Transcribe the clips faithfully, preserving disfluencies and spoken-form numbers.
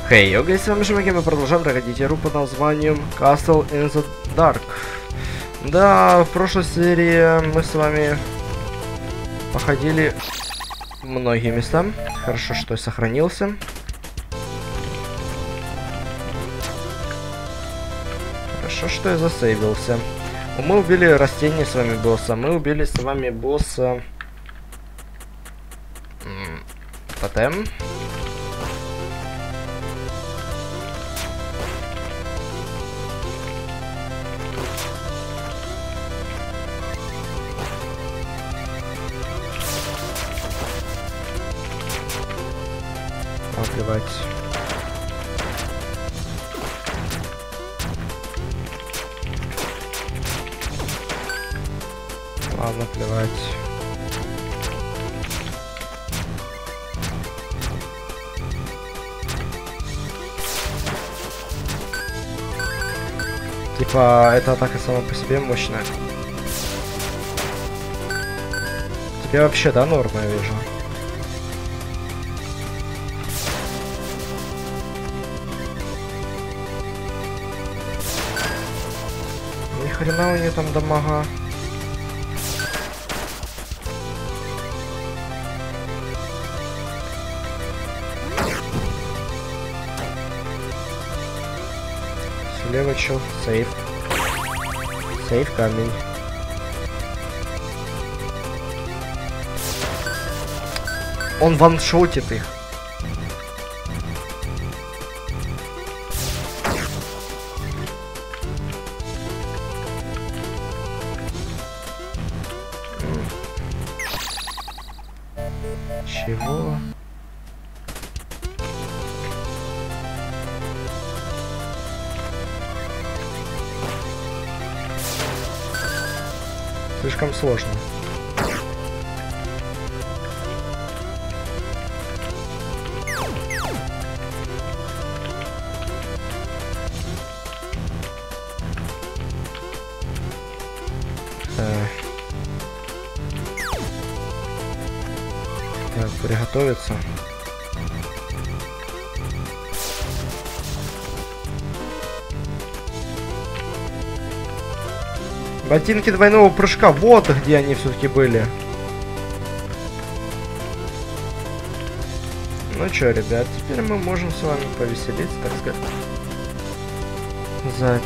Хей, hey, окей, с вами Шимаки, мы продолжаем проходить игру под названием Castle in the Dark. Да, в прошлой серии мы с вами походили в многие места. Хорошо, что я сохранился. Хорошо, что я засейвился. Мы убили растение с вами босса. Мы убили с вами босса... Тотем. Плевать. Ладно, плевать. Типа, эта атака сама по себе мощная. Тебе вообще, да, норма, я вижу? Ни хрена у нее там дамага. Слева чел, сейф. Сейф камень. Он ваншотит их. Чего? Слишком сложно. Э. Так, приготовиться. Ботинки двойного прыжка. Вот где они все-таки были. Ну чё, ребят, теперь мы можем с вами повеселиться, так сказать.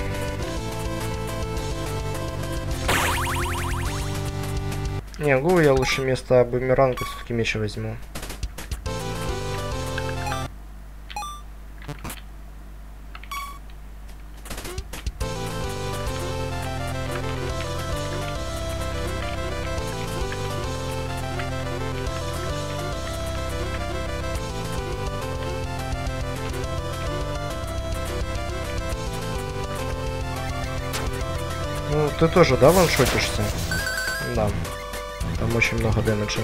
Не, гу, я лучше вместо бумеранга все-таки меч возьму. Ну, ты тоже, да, ваншотишься? Да. Там очень много дэмэджа.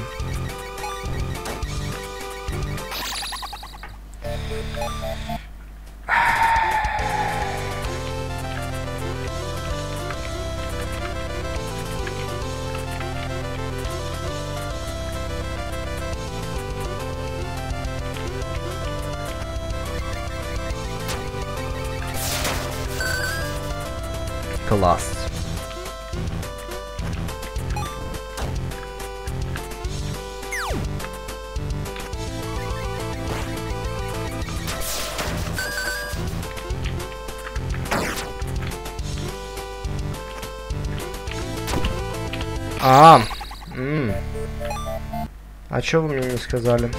Класс. А, м а чё вы мне не сказали?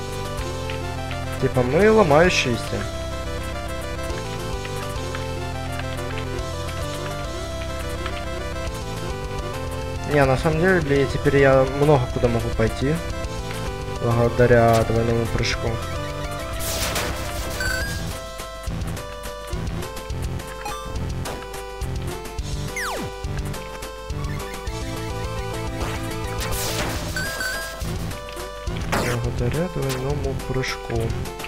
Типа мы ломающиеся. Не, на самом деле теперь я много куда могу пойти. Благодаря двойному прыжку. Благодаря двойному прыжку.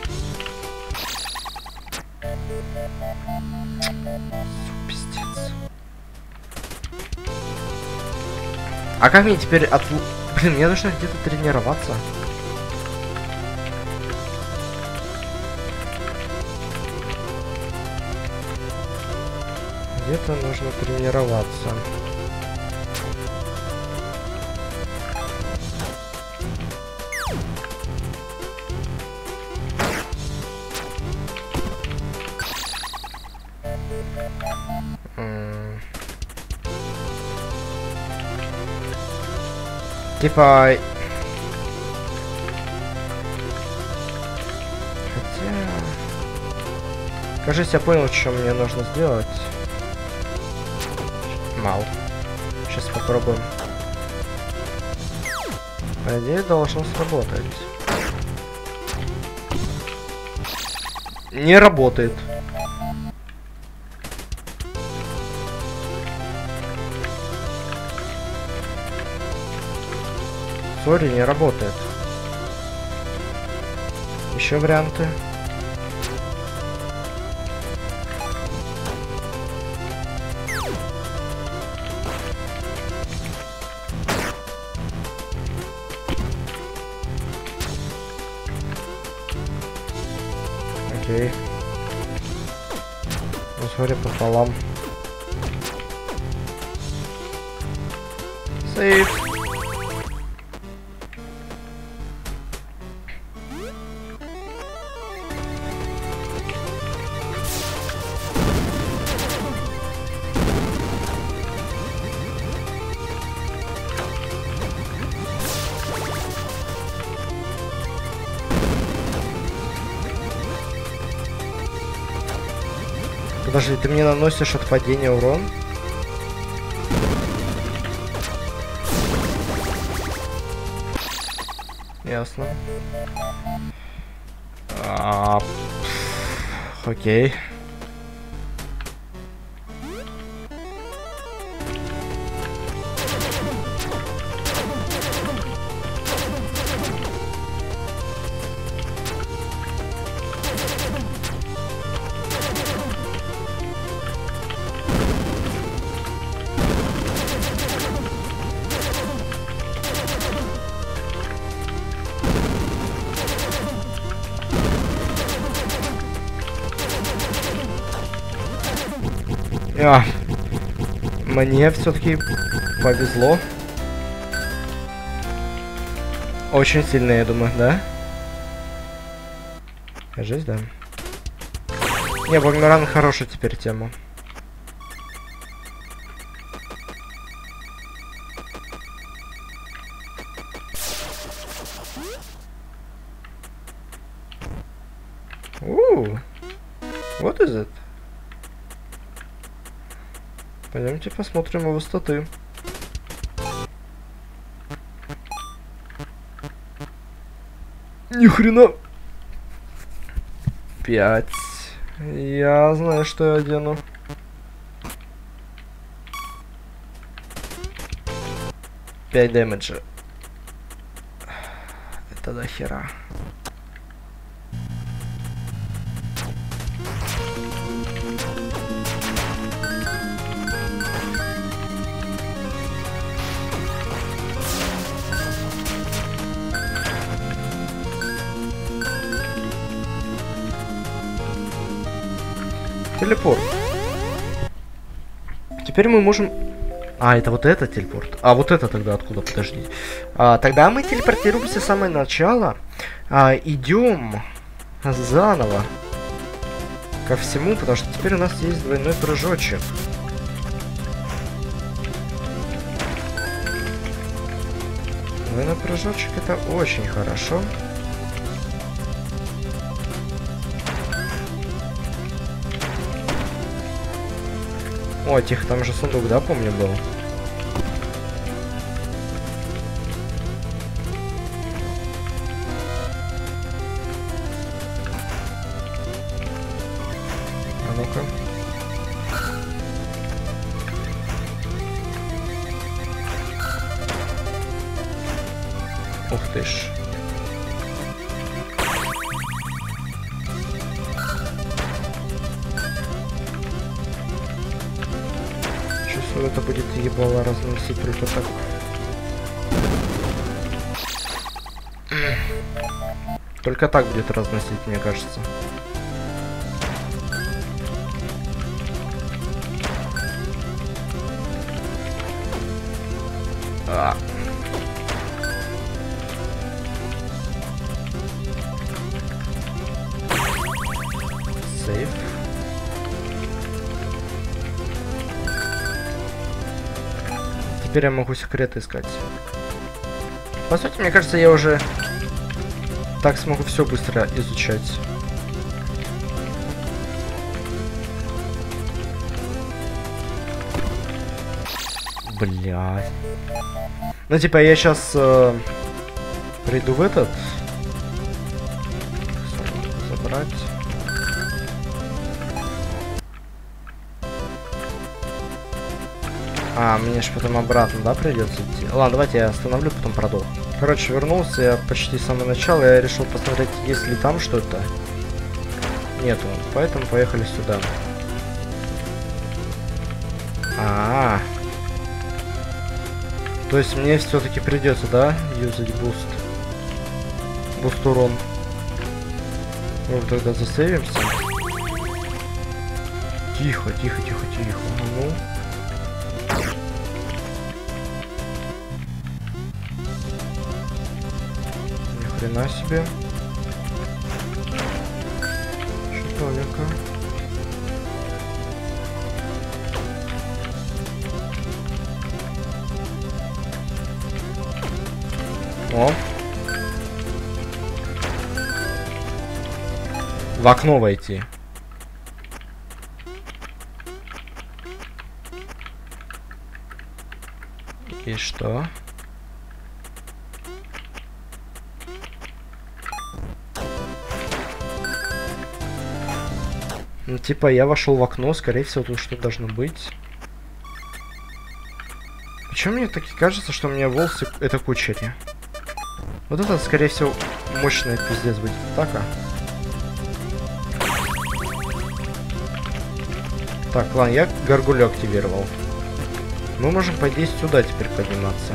Пиздец. А как мне теперь от... Блин, мне нужно где-то тренироваться. где-то нужно тренироваться. М. Типа... Хотя... Кажется, я понял, что мне нужно сделать. Мало. Сейчас попробуем. По идее, должно сработать. Не работает. Сори, не работает. Еще варианты. Окей. Ну, сори, пополам. Сейф. Подожди, ты мне наносишь от падения урон? Ясно. А, пф, окей. А, мне все-таки повезло. Очень сильно, я думаю, да? Кажись, да. Не, бумеранг хорошая теперь тема. Ooh, what is it? Пойдемте посмотрим у высоты. Ни хрена. Пять. Я знаю, что я одену. Пять дэмэджа. Это до хера. Телепорт. Теперь мы можем... А, это вот это телепорт. А, вот это тогда откуда? Подожди. А, тогда мы телепортируемся в самое начало. А, идем заново ко всему, потому что теперь у нас есть двойной прыжочек. Двойной прыжочек это очень хорошо. О, тихо, там же сундук, да, помню, был? А ну-ка. Ух ты ж. Это будет ебало разносить только так. Только так будет разносить, мне кажется. А. Сейф. Теперь я могу секреты искать. По сути, мне кажется, я уже так смогу все быстро изучать. Бля. Ну, типа, я сейчас э, приду в этот. Забрать. А, мне же потом обратно, да, придется идти? Ладно, давайте я остановлю, потом продолжу. Короче, вернулся я почти с самого начала. Я решил посмотреть, есть ли там что-то. Нету, поэтому поехали сюда. А, -а, -а. То есть мне все-таки придется, да, юзать буст. Буст урон. Ну, тогда засейвимся. Тихо, тихо, тихо, тихо. Ну. Ни хрена себе. Человека. О. В окно войти. И что? Ну, типа, я вошел в окно, скорее всего, тут что-то должно быть. Почему мне так и кажется, что у меня волосы это кучери? Вот это, скорее всего, мощный пиздец будет. Так, а? Так, ладно, я горгулю активировал. Мы можем, по идее, сюда теперь подниматься.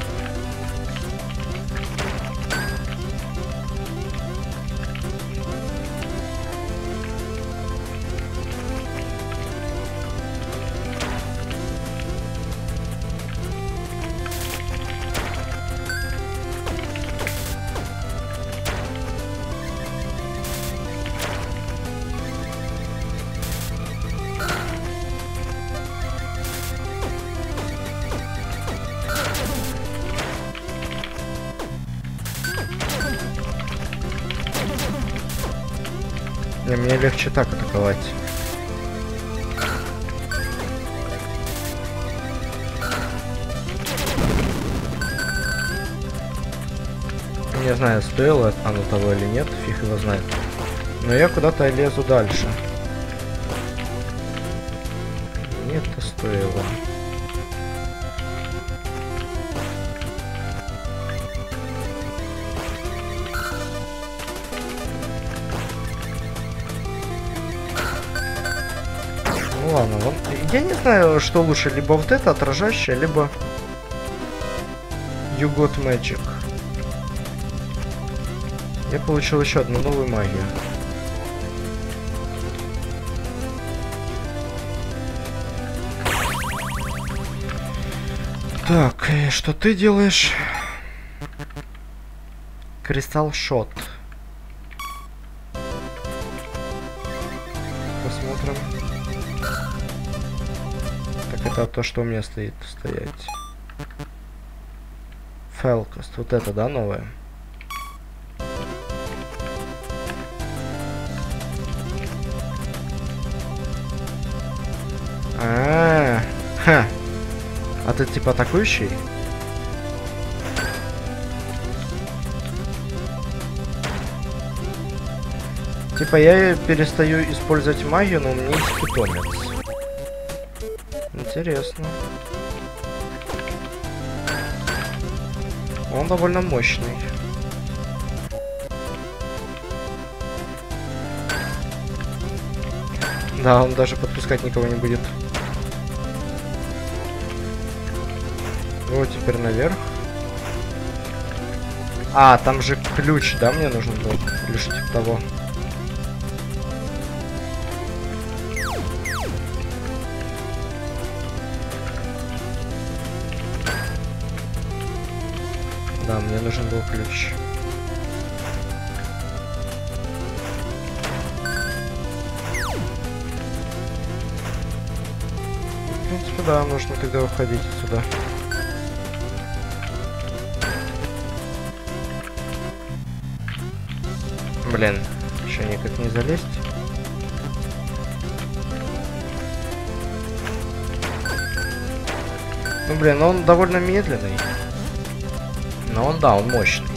Не, мне легче так атаковать. Не знаю, стоило оно того или нет, фиг его знает. Но я куда-то лезу дальше. Нет, это стоило. Ну ладно, вот. Я не знаю, что лучше, либо вот это отражающее, либо You Got Magic. Я получил еще одну новую магию. Так, что ты делаешь? Кристалл Шот. Посмотрим. Так, это то, что у меня стоит стоять. Фелкост. Вот это, да, новое? А, -а, -а. Ха. А ты типа атакующий? Типа я перестаю использовать магию, но у меня есть питомец. Интересно. Он довольно мощный. Да, он даже подпускать никого не будет. Вот теперь наверх. А, там же ключ, да, мне нужен был? Или что типа того. Да, мне нужен был ключ. В принципе, да, нужно тогда уходить отсюда. Блин, еще никак не залезть. Ну, блин, он довольно медленный. Но он, да, он мощный.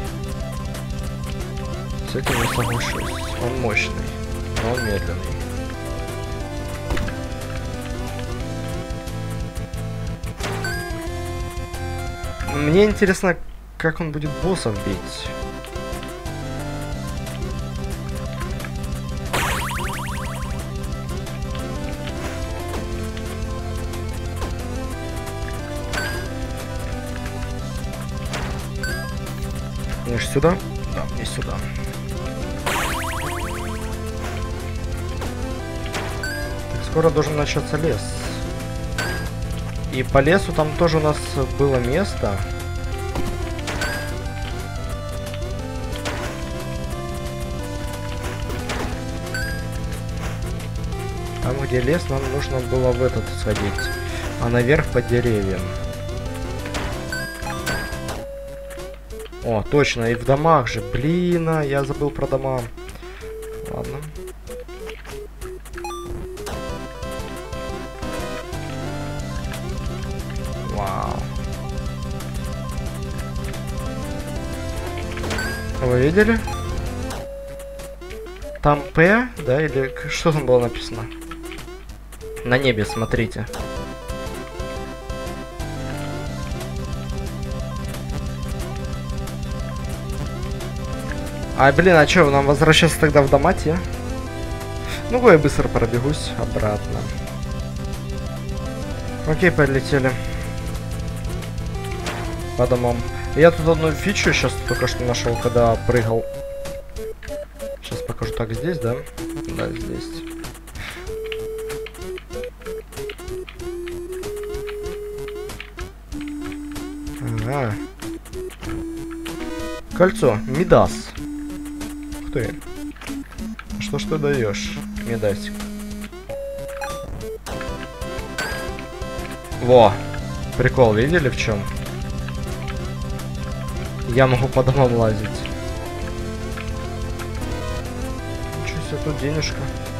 С этим не соглашусь. Он мощный, но он медленный. Мне интересно, как он будет боссов бить. Мне же сюда? Да, мне сюда. Так, скоро должен начаться лес. И по лесу там тоже у нас было место. Там, где лес, нам нужно было в этот сходить. А наверх под деревьям. О, точно, и в домах же. Блин, а, я забыл про дома. Ладно. Вау. Вы видели? Там П, да, или что там было написано? На небе, смотрите. А, блин, а чё, нам возвращаться тогда в домате? Ну-ка я быстро пробегусь обратно. Окей, полетели. По домам. Я тут одну фичу сейчас только что нашел, когда прыгал. Сейчас покажу. Так, здесь, да? Да, здесь. Ага. Кольцо. Мидас. Ух ты. Что ж ты даешь, Мидасик? Во. Прикол, видели в чем? Я могу по домам лазить. Ничего себе, тут денежка.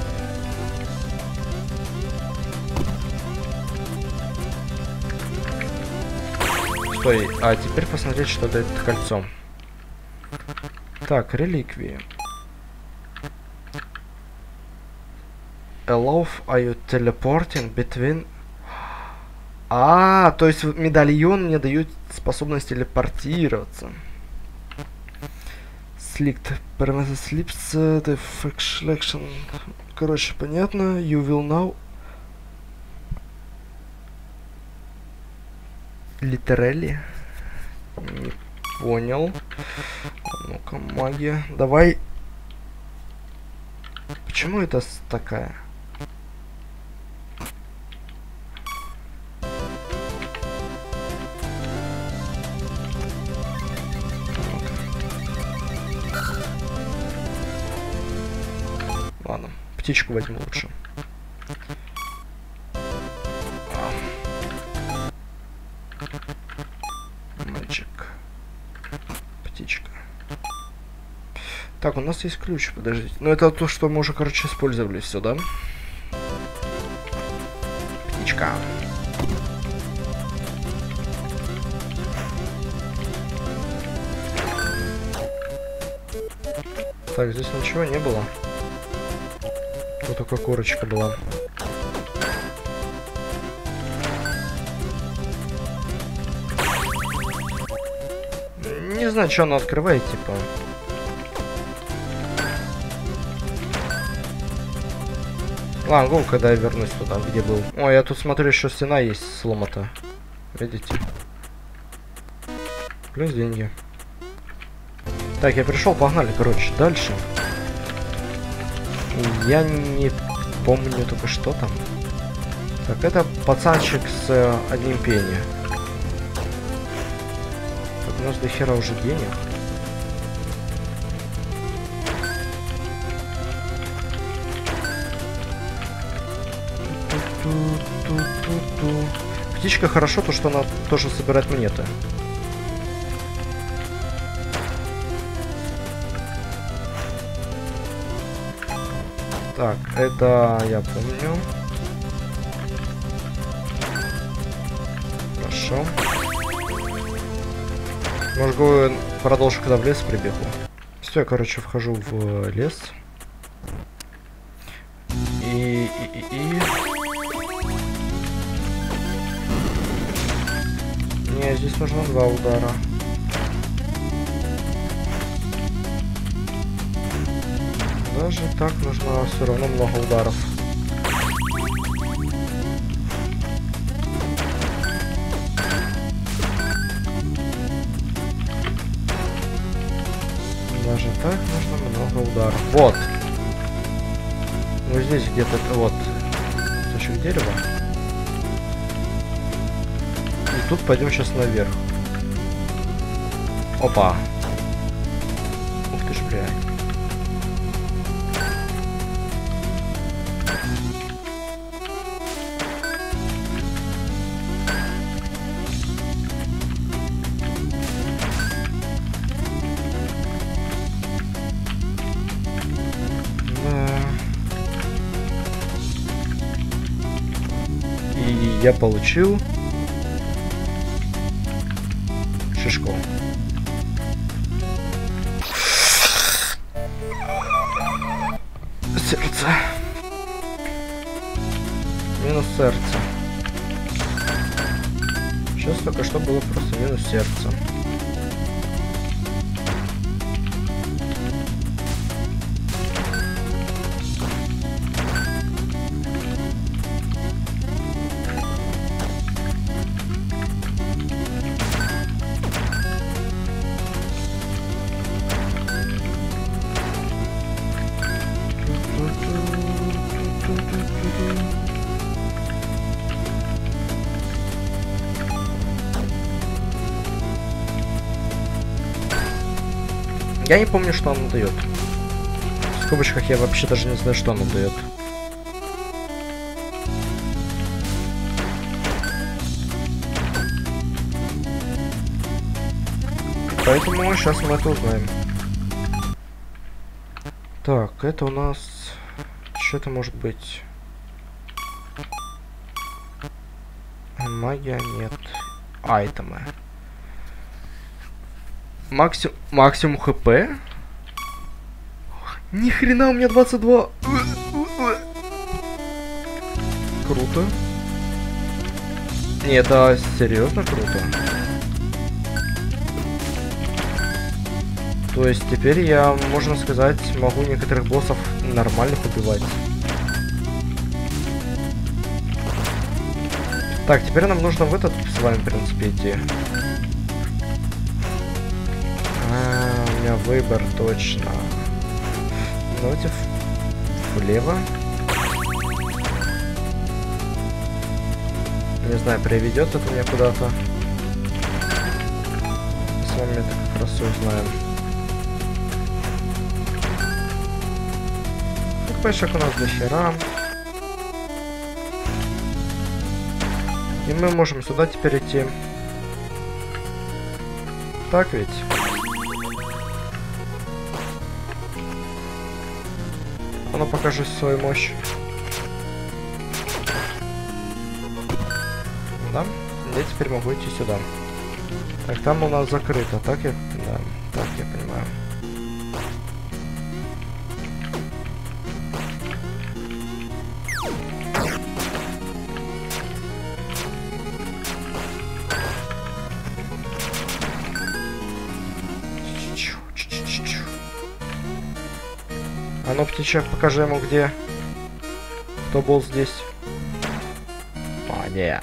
Стой, а теперь посмотреть, что дает кольцо. Так, реликвии. Allow are you teleporting between... А, то есть медальон мне дают способность телепортироваться. Slicked. Parameter slips the selection. Короче, понятно. You will now... Literally. Не понял. Ну-ка, магия. Давай. Почему это такая? Ладно, птичку возьму лучше. Мальчик. Птичка. Так, у нас есть ключ, подождите. Ну, это то, что мы уже, короче, использовали все, да? Птичка. Так, здесь ничего не было. Тут только корочка была. Не знаю, что она открывает, типа. Ладно, гол, когда я вернусь туда, где был. Ой, я тут смотрю, еще стена есть сломата. Видите? Плюс деньги. Так, я пришел, погнали, короче, дальше. Я не помню только что там. Так, это пацанчик с э, одним пенни. У нас до хера уже денег. Ту-ту-ту-ту-ту. Птичка хорошо, то что она тоже собирает монеты. Так, это я помню. Хорошо. Может, продолжу, когда в лес прибегу. Все, я, короче, вхожу в лес. И... и, и, и... Не, здесь нужно два удара. Даже так нужно все равно много ударов. Даже так нужно много ударов. Вот. Ну здесь где-то вот кусочек дерева. И тут пойдем сейчас наверх. Опа. Ух ты ж, блядь. Я получил шишку. Сердце. Минус сердце. Сейчас только что было просто минус сердце. Я не помню, что оно дает. В скобочках я вообще даже не знаю, что оно дает. Поэтому сейчас мы это узнаем. Так, это у нас... Что-то может быть... Магия нет. Айтемы. Максим... Максимум хп? Ни хрена, у меня двадцать два. Круто. Не, это серьезно круто. То есть теперь я, можно сказать, могу некоторых боссов нормальных убивать. Так, теперь нам нужно в этот с вами, в принципе, идти. А, у меня выбор точно. Давайте влево. Не знаю, приведет это меня куда-то. С вами это как раз все узнаем. Пешек у нас до хера. И мы можем сюда теперь идти. Так ведь? А ну покажи свою мощь. Да? Я теперь могу идти сюда. Так, там у нас закрыто, так я... Да, так я понимаю. А ну, птичек, покажи ему, где... Кто был здесь. Молодец.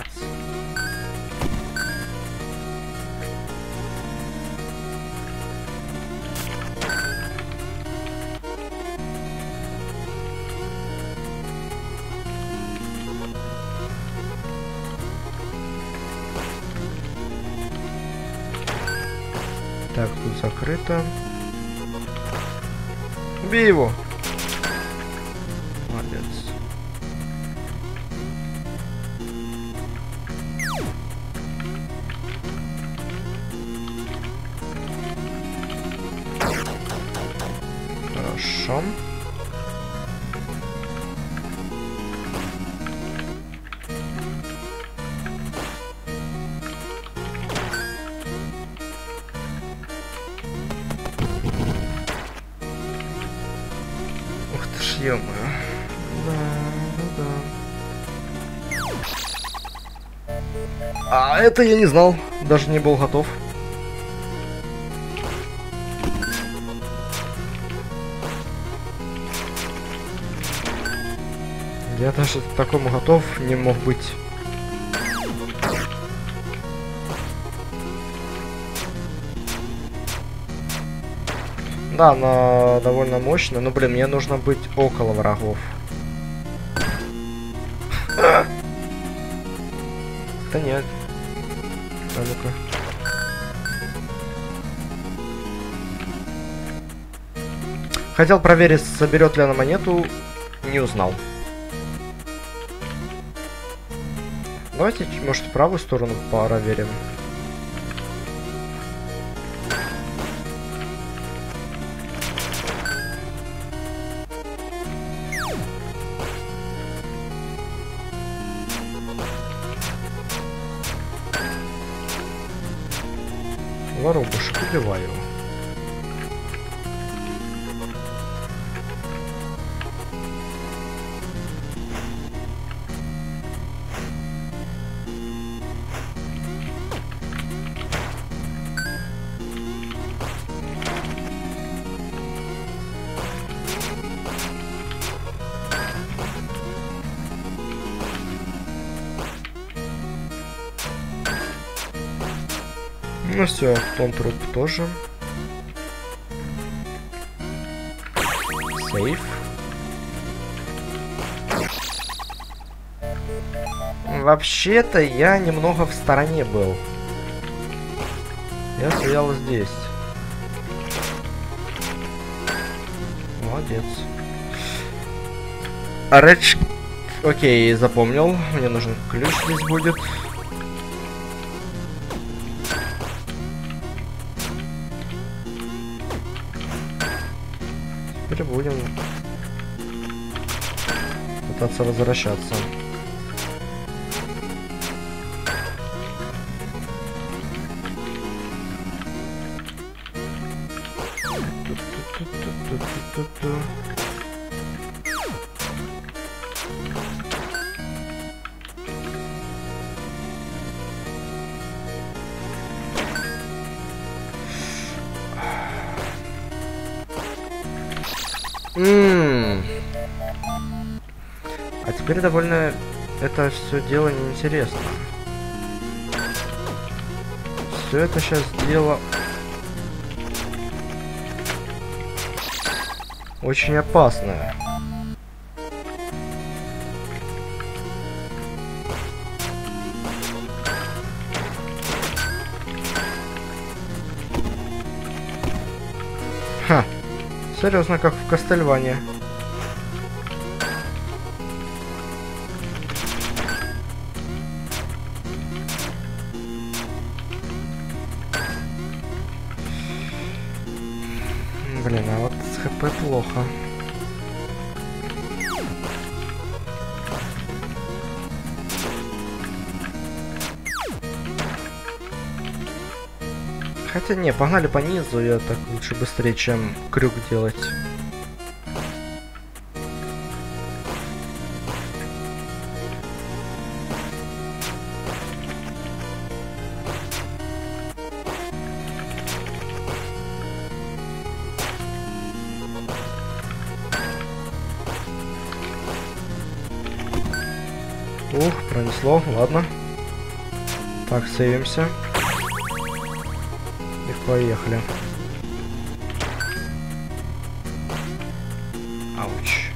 Так, тут закрыто. Убей его! Молодец. Хорошо. Ух ты ж, ё-моё. Да, ну да. А это я не знал. Даже не был готов. Я даже к такому готов не мог быть. Да, она довольно мощная, но, блин, мне нужно быть около врагов. Да нет. А ну-ка. Хотел проверить, соберет ли она монету, не узнал. Давайте, может, в правую сторону проверим. Воробушек, убиваю. Ну все, он труп тоже. Сейф. Вообще-то я немного в стороне был. Я стоял здесь. Молодец. А Редж... Окей, запомнил. Мне нужен ключ здесь будет. Теперь будем пытаться возвращаться. Ммм. А теперь довольно это все дело неинтересно. Все это сейчас дело очень опасное. Ха. Серьезно, как в Кастельване. Блин, а вот с ХП плохо. Хотя не, погнали по низу, я так лучше быстрее, чем крюк делать. Ух, пронесло, ладно. Так, сейвимся. И поехали. Ауч.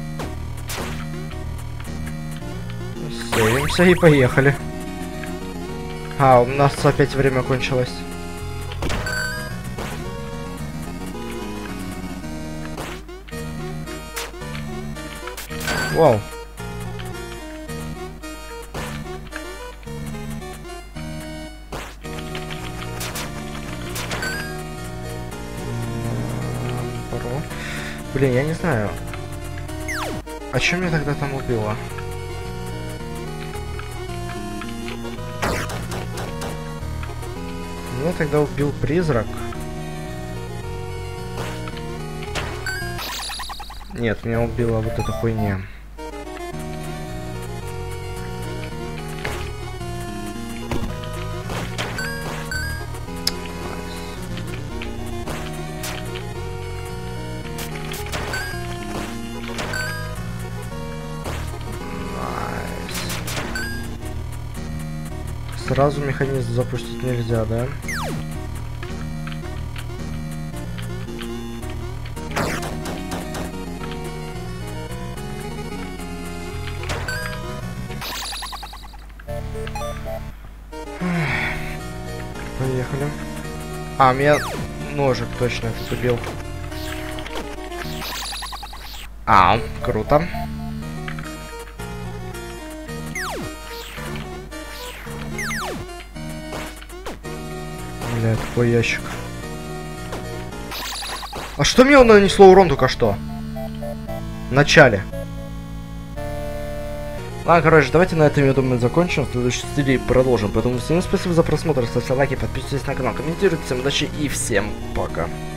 Сейвимся и поехали. А, у нас опять время кончилось. Вау. Блин, я не знаю. А чем меня тогда там убило? Меня тогда убил призрак. Нет, меня убила вот эта хуйня. Сразу механизм запустить нельзя, да? Поехали. А, меня ножик точно вступил. А, круто. Бля, такой ящик. А что мне он нанесло урон только что? В начале. Ладно, короче, давайте на этом, я думаю, закончим. В следующей серии продолжим. Поэтому всем спасибо за просмотр. Ставьте лайки, подписывайтесь на канал, комментируйте. Всем удачи и всем пока.